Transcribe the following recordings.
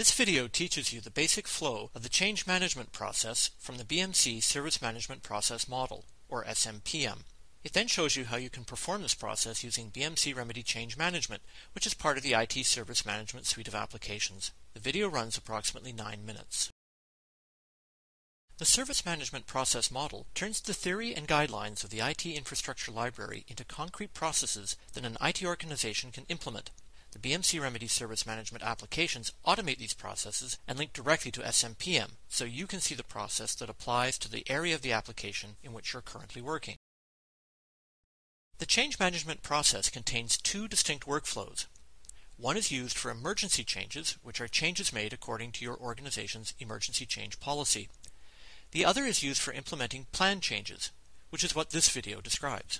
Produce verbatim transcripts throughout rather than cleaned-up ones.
This video teaches you the basic flow of the change management process from the B M C Service Management Process Model, or S M P M. It then shows you how you can perform this process using B M C Remedy Change Management, which is part of the I T Service Management suite of applications. The video runs approximately nine minutes. The Service Management Process Model turns the theory and guidelines of the I T infrastructure library into concrete processes that an I T organization can implement. The B M C Remedy Service Management applications automate these processes and link directly to S M P M, so you can see the process that applies to the area of the application in which you're currently working. The change management process contains two distinct workflows. One is used for emergency changes, which are changes made according to your organization's emergency change policy. The other is used for implementing plan changes, which is what this video describes.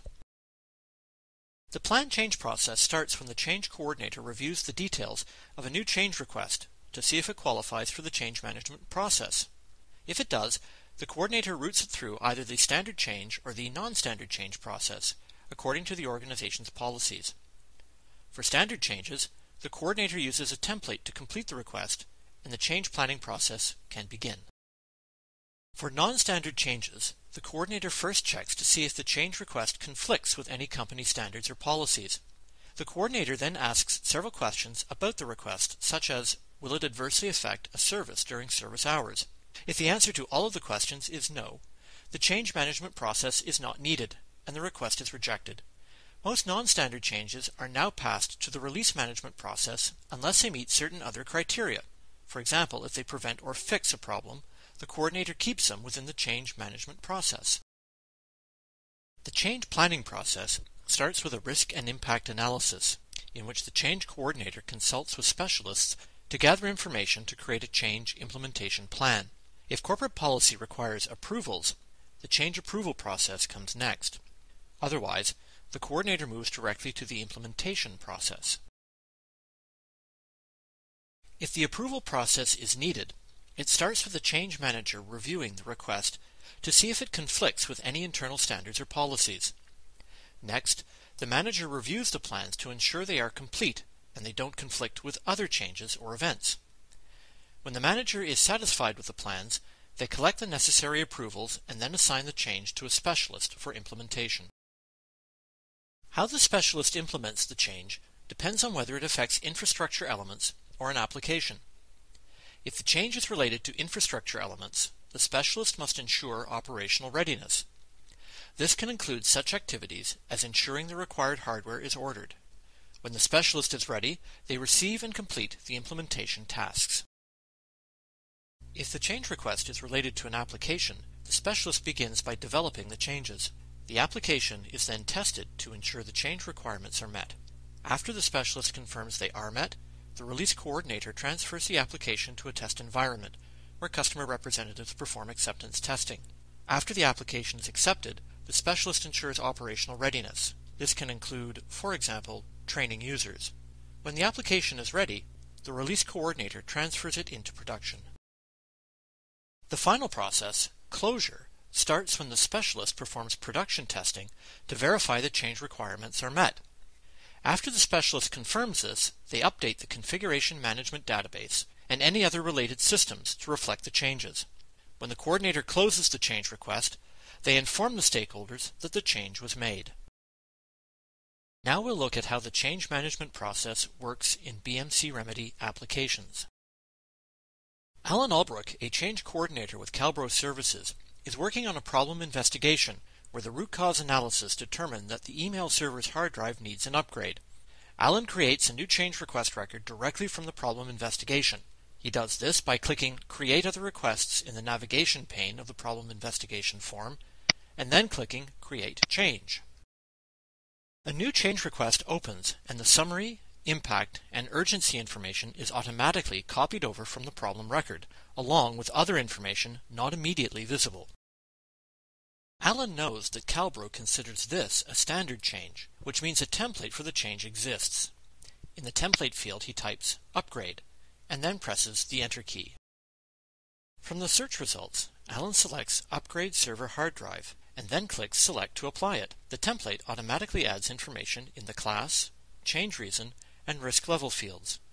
The plan change process starts when the change coordinator reviews the details of a new change request to see if it qualifies for the change management process. If it does, the coordinator routes it through either the standard change or the non-standard change process, according to the organization's policies. For standard changes, the coordinator uses a template to complete the request, and the change planning process can begin. For non-standard changes, the coordinator first checks to see if the change request conflicts with any company standards or policies. The coordinator then asks several questions about the request, such as, will it adversely affect a service during service hours? If the answer to all of the questions is no, the change management process is not needed, and the request is rejected. Most non-standard changes are now passed to the release management process unless they meet certain other criteria. For example, if they prevent or fix a problem, the coordinator keeps them within the change management process. The change planning process starts with a risk and impact analysis, in which the change coordinator consults with specialists to gather information to create a change implementation plan. If corporate policy requires approvals, the change approval process comes next. Otherwise, the coordinator moves directly to the implementation process. If the approval process is needed, it starts with the change manager reviewing the request to see if it conflicts with any internal standards or policies. Next, the manager reviews the plans to ensure they are complete and they don't conflict with other changes or events. When the manager is satisfied with the plans, they collect the necessary approvals and then assign the change to a specialist for implementation. How the specialist implements the change depends on whether it affects infrastructure elements or an application. If the change is related to infrastructure elements, the specialist must ensure operational readiness. This can include such activities as ensuring the required hardware is ordered. When the specialist is ready, they receive and complete the implementation tasks. If the change request is related to an application, the specialist begins by developing the changes. The application is then tested to ensure the change requirements are met. After the specialist confirms they are met, the release coordinator transfers the application to a test environment, where customer representatives perform acceptance testing. After the application is accepted, the specialist ensures operational readiness. This can include, for example, training users. When the application is ready, the release coordinator transfers it into production. The final process, closure, starts when the specialist performs production testing to verify the change requirements are met. After the specialist confirms this, they update the configuration management database and any other related systems to reflect the changes. When the coordinator closes the change request, they inform the stakeholders that the change was made. Now we'll look at how the change management process works in B M C Remedy applications. Alan Albrook, a change coordinator with Calbro Services, is working on a problem investigation where the root cause analysis determined that the email server's hard drive needs an upgrade. Alan creates a new change request record directly from the problem investigation. He does this by clicking Create Other Requests in the navigation pane of the problem investigation form, and then clicking Create Change. A new change request opens, and the summary, impact, and urgency information is automatically copied over from the problem record, along with other information not immediately visible. Alan knows that Calbro considers this a standard change, which means a template for the change exists. In the template field he types Upgrade, and then presses the Enter key. From the search results, Alan selects Upgrade Server Hard Drive, and then clicks Select to apply it. The template automatically adds information in the class, change reason, and risk level fields.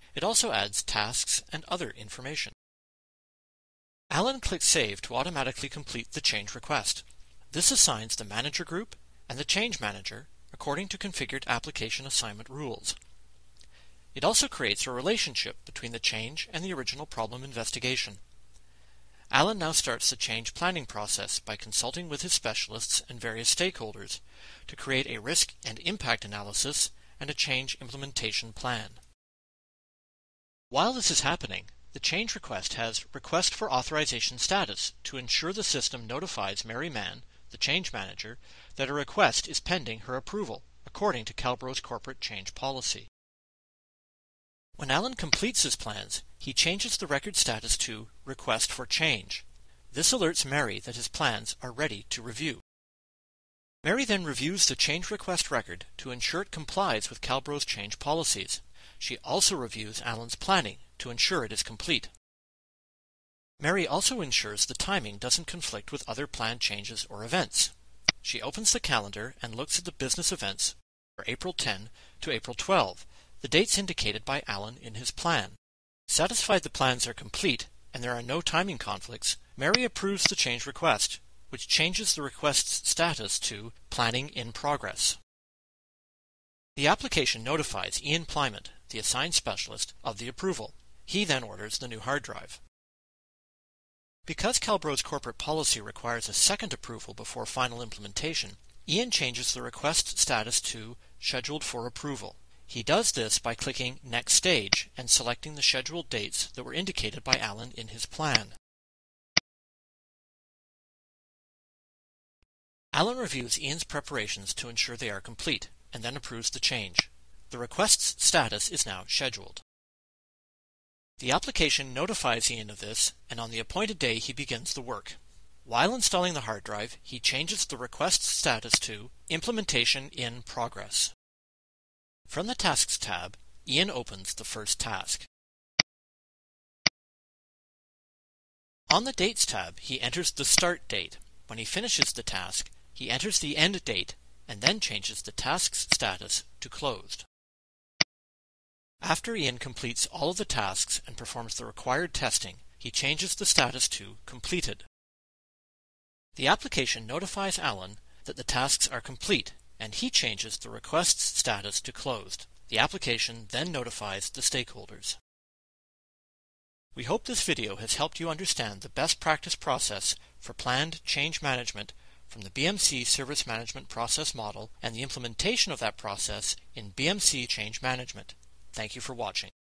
It also adds tasks and other information. Alan clicks Save to automatically complete the change request. This assigns the manager group and the change manager according to configured application assignment rules. It also creates a relationship between the change and the original problem investigation. Alan now starts the change planning process by consulting with his specialists and various stakeholders to create a risk and impact analysis and a change implementation plan. While this is happening, the change request has Request for Authorization status to ensure the system notifies Mary Mann, the change manager, that a request is pending her approval, according to Calbro's corporate change policy. When Alan completes his plans, he changes the record status to Request for Change. This alerts Mary that his plans are ready to review. Mary then reviews the change request record to ensure it complies with Calbro's change policies. She also reviews Alan's planning to ensure it is complete. Mary also ensures the timing doesn't conflict with other planned changes or events. She opens the calendar and looks at the business events for April tenth to April twelfth, the dates indicated by Alan in his plan. Satisfied the plans are complete and there are no timing conflicts, Mary approves the change request, which changes the request's status to Planning in Progress. The application notifies Ian Plymouth, the assigned specialist, of the approval. He then orders the new hard drive. Because Calbro's corporate policy requires a second approval before final implementation, Ian changes the request status to Scheduled for Approval. He does this by clicking Next Stage and selecting the scheduled dates that were indicated by Alan in his plan. Alan reviews Ian's preparations to ensure they are complete, and then approves the change. The request's status is now scheduled. The application notifies Ian of this, and on the appointed day he begins the work. While installing the hard drive, he changes the request's status to Implementation in Progress. From the Tasks tab, Ian opens the first task. On the Dates tab, he enters the start date. When he finishes the task, he enters the end date and then changes the task's status to Closed. After Ian completes all of the tasks and performs the required testing, he changes the status to Completed. The application notifies Alan that the tasks are complete, and he changes the request's status to Closed. The application then notifies the stakeholders. We hope this video has helped you understand the best practice process for planned change management from the B M C Service Management Process Model and the implementation of that process in B M C Change Management. Thank you for watching.